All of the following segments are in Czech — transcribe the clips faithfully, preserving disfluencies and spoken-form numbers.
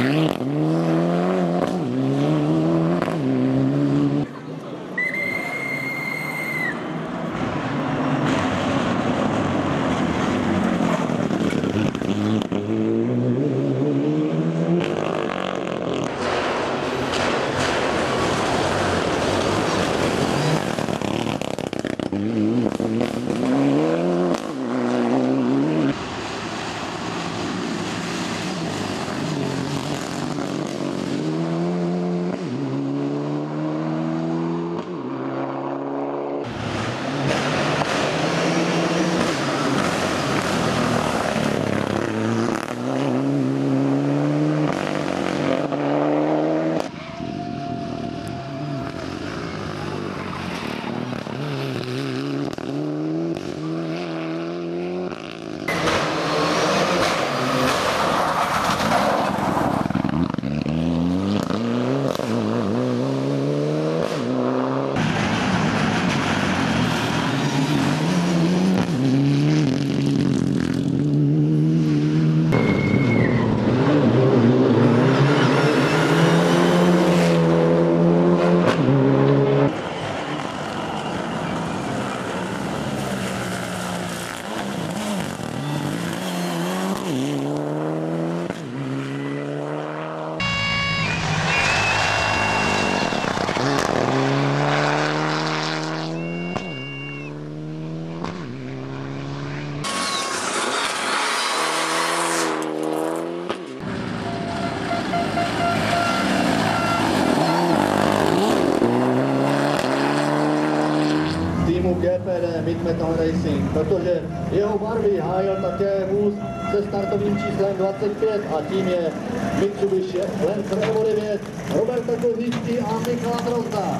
G P D Midmetal Racing, protože jeho barvy hájil také vůz se startovým číslem dvacet pět a tím je Mitsubishi Lancer Evo devět Roberta Kozíčky a Michala Drozda.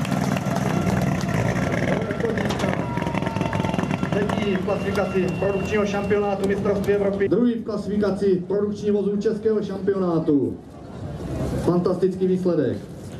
Třetí v klasifikaci produkčního šampionátu mistrovství Evropy. Druhý v klasifikaci produkční vozů českého šampionátu. Fantastický výsledek.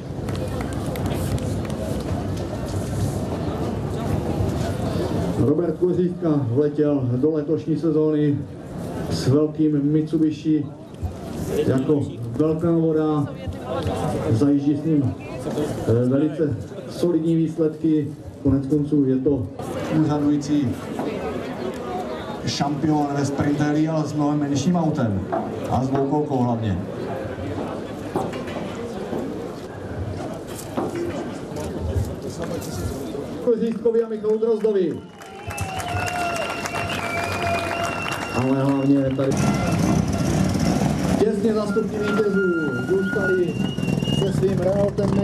Robert Kozítka vletěl do letošní sezóny s velkým Mitsubishi jako velká voda, zajíždí s ním velice solidní výsledky, konec konců je to úřadující šampion ve sprinterii, ale s mnohem menším autem a s dvoukolkou hlavně. Kozítkovi a Michalu Drozdovi. Ale hlavně tady těsně zástupci vítězů zůstali se svým Realtem